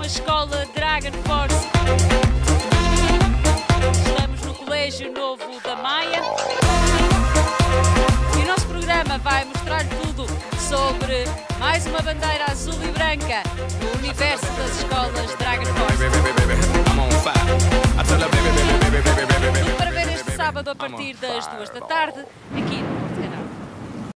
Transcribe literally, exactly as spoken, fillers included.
Escola Dragon Force. Estamos no Colégio Novo da Maia. E o nosso programa vai mostrar tudo sobre mais uma bandeira azul e branca no universo das escolas Dragon Force. E para ver este sábado a partir das duas da tarde, aqui no